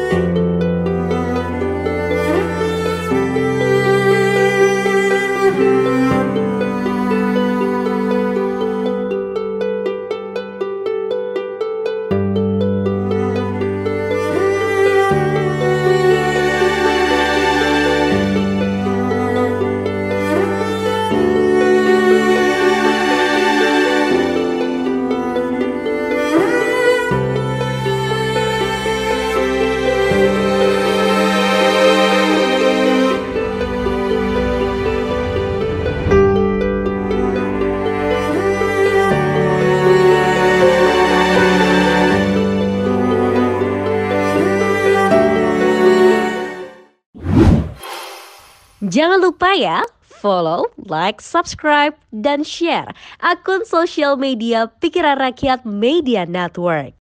Jangan lupa ya, follow, like, subscribe, dan share akun sosial media Pikiran Rakyat Media Network.